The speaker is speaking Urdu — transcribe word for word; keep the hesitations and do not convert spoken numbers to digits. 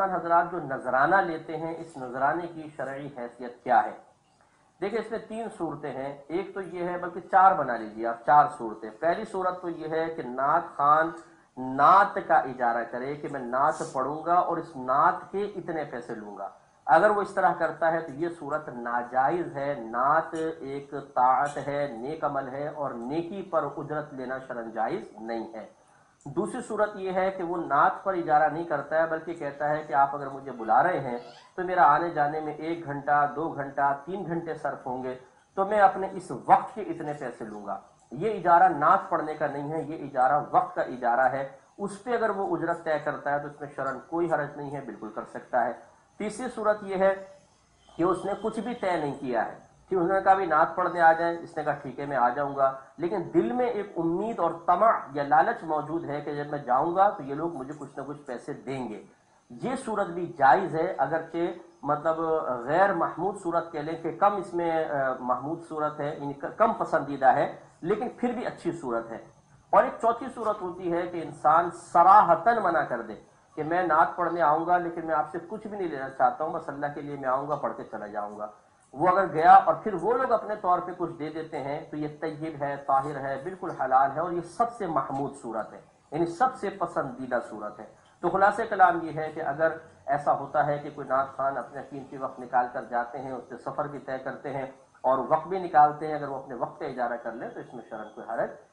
حضرات جو نذرانہ لیتے ہیں اس نذرانے کی شرعی حیثیت کیا ہے؟ دیکھیں اس میں تین صورتیں ہیں، ایک تو یہ ہے، بلکہ چار بنا لیجیے آپ، چار صورتیں۔ پہلی صورت تو یہ ہے کہ نعت خوان نعت کا اجارہ کرے کہ میں نعت پڑھوں گا اور اس نعت کے اتنے پیسے لوں گا۔ اگر وہ اس طرح کرتا ہے تو یہ صورت ناجائز ہے۔ نعت ایک طاعت ہے، نیک عمل ہے، اور نیکی پر اجرت لینا شرعاً جائز نہیں ہے۔ دوسری صورت یہ ہے کہ وہ نعت پر اجارہ نہیں کرتا ہے، بلکہ کہتا ہے کہ آپ اگر مجھے بلا رہے ہیں تو میرا آنے جانے میں ایک گھنٹہ، دو گھنٹہ، تین گھنٹے صرف ہوں گے، تو میں اپنے اس وقت کے اتنے پیسے لوں گا۔ یہ اجارہ نعت پڑھنے کا نہیں ہے، یہ اجارہ وقت کا اجارہ ہے۔ اس پہ اگر وہ اجرت طے کرتا ہے تو اس میں شرعاً کوئی حرج نہیں ہے، بالکل کر سکتا ہے۔ تیسری صورت یہ ہے کہ اس نے کچھ بھی طے نہیں کیا ہے کہ انہوں نے کہا بھی نعت پڑھنے آ جائیں، اس نے کہا ٹھیک ہے میں آ جاؤں گا، لیکن دل میں ایک امید اور طمع یا لالچ موجود ہے کہ جب میں جاؤں گا تو یہ لوگ مجھے کچھ نہ کچھ پیسے دیں گے۔ یہ صورت بھی جائز ہے، اگرچہ مطلب غیر محمود صورت کہہ لیں کہ کم اس میں محمود صورت ہے، یعنی کم پسندیدہ ہے، لیکن پھر بھی اچھی صورت ہے۔ اور ایک چوتھی صورت ہوتی ہے کہ انسان صراحتاً منع کر دے کہ میں نعت پڑھنے آؤں گا لیکن میں آپ سے کچھ بھی نہیں لینا چاہتا ہوں، بس اللہ کے لیے میں آؤں گا، پڑھ کے چلا جاؤں گا۔ وہ اگر گیا اور پھر وہ لوگ اپنے طور پہ کچھ دے دیتے ہیں تو یہ طیب ہے، طاہر ہے، بالکل حلال ہے، اور یہ سب سے محمود صورت ہے، یعنی سب سے پسندیدہ صورت ہے۔ تو خلاصہ کلام یہ ہے کہ اگر ایسا ہوتا ہے کہ کوئی نعت خوان اپنے قیمتی وقت نکال کر جاتے ہیں، اس سے سفر بھی طے کرتے ہیں اور وقت بھی نکالتے ہیں، اگر وہ اپنے وقت کا اجارہ کر لیں تو اس میں شرعاً کوئی حرج